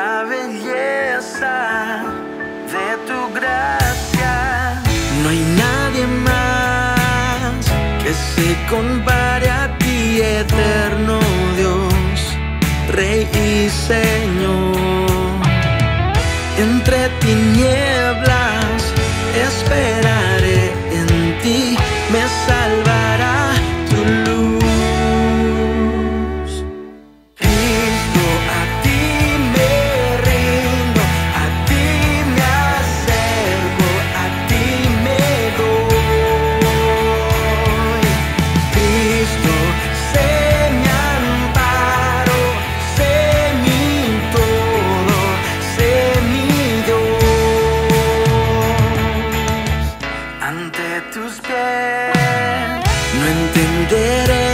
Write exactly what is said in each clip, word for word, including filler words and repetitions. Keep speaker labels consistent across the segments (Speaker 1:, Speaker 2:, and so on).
Speaker 1: la belleza de tu gracia. No hay nadie más que se compare a ti, eterno Dios, Rey y Señor. Entre tinieblas esperaré, en ti me salvará tu luz. Cristo, a ti me rindo, a ti me acerco, a ti me doy. Cristo, sé mi amparo, sé mi todo, sé mi Dios. Ante tus pies no entenderé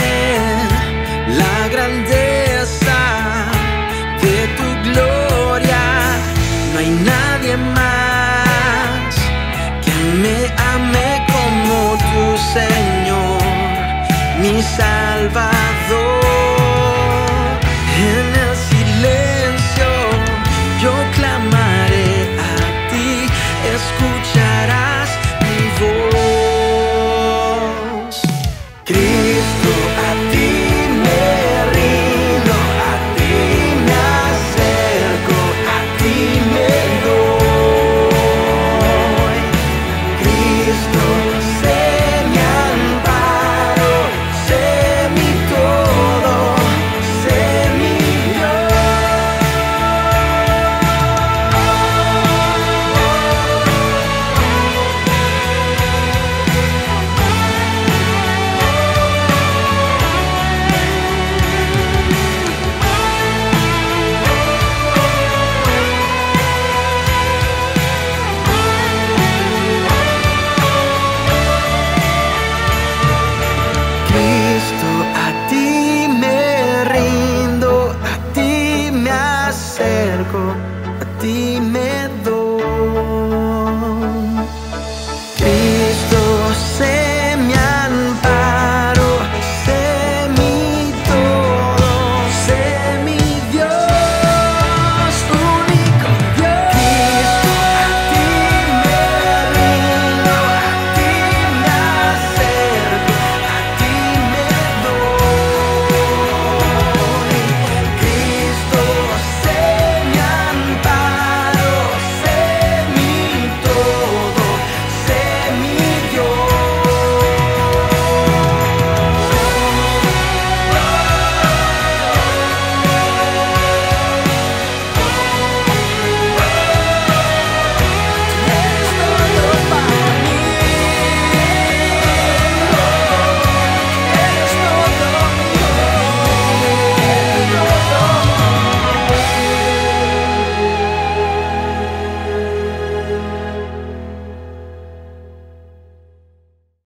Speaker 1: la grandeza de tu gloria. No hay nadie más que me ame como tu Señor, mi Salvador. En el silencio yo clamaré a ti, escucharás mi voz. Cristo, a ti me rindo, a ti me acerco, a ti me doy. Cristo, sé mi amparo, sé mi todo, sé mi Cristo, a ti me rindo, a ti me acerco,